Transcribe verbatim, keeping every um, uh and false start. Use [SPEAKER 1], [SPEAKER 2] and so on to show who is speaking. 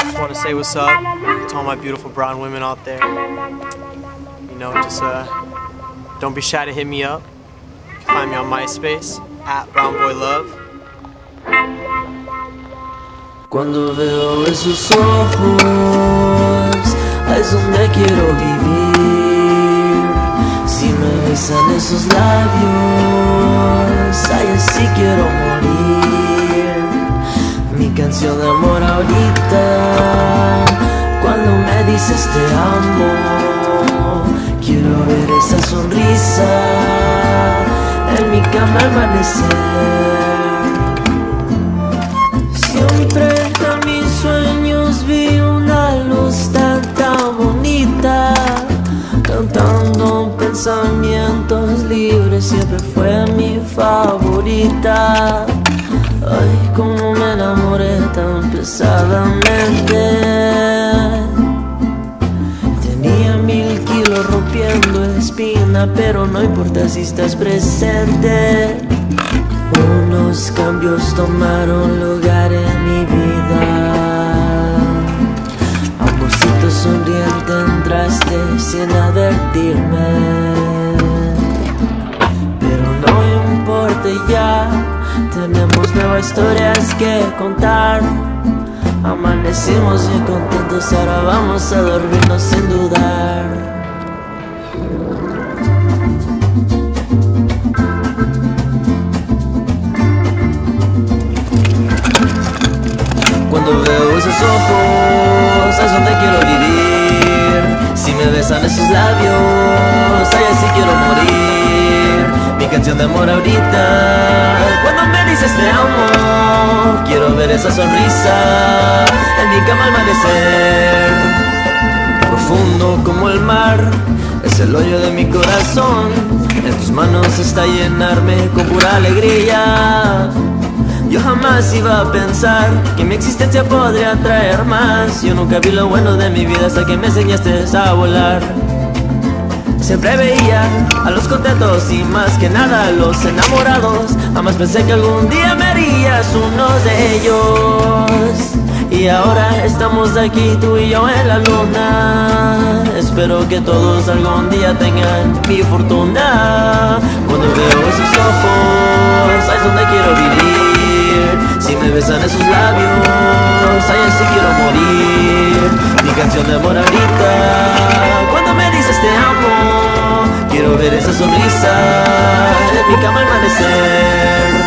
[SPEAKER 1] Just want to say what's up to all my beautiful brown women out there. You know, just uh, don't be shy to hit me up. You can find me on MySpace, at brownboylove.
[SPEAKER 2] Cuando veo esos ojos, ahí es donde quiero vivir. Si me besan esos labios, ahí así quiero morir. Mi canción de amor ahorita, cuando me dices te amo. Quiero ver esa sonrisa en mi cama al amanecer. Siempre en mis sueños vi una luz tan tan bonita, cantando pensamientos libres, siempre fue mi favorita. Ay, cómo me enamoré tan pesadamente. Tenía mil kilos rompiendo espina, pero no importa si estás presente. Unos cambios tomaron lugar en mi vida. Amorcito sonriente entraste sin advertirme. Pero no importa ya, tenemos nuevas historias que contar. Amanecimos bien contentos, ahora vamos a dormirnos sin dudar. Cuando veo esos ojos, es donde quiero vivir. Si me besan esos labios, ahí así quiero morir. Mi canción de amor ahorita, cuando me dices te amo. Quiero ver esa sonrisa en mi cama al amanecer. Profundo como el mar, es el hoyo de mi corazón. En tus manos está llenarme con pura alegría. Yo jamás iba a pensar que mi existencia podría traer más. Yo nunca vi lo bueno de mi vida hasta que me enseñaste a volar. Siempre veía a los contentos y más que nada a los enamorados. Jamás pensé que algún día me harías uno de ellos. Y ahora estamos aquí tú y yo en la luna. Espero que todos algún día tengan mi fortuna. Cuando veo esos ojos, ahí es donde quiero vivir. Si me besan esos labios, ahí así quiero morir. Mi canción de amor ahorita, cuando me dices te amo. Quiero ver esa sonrisa en mi cama al amanecer.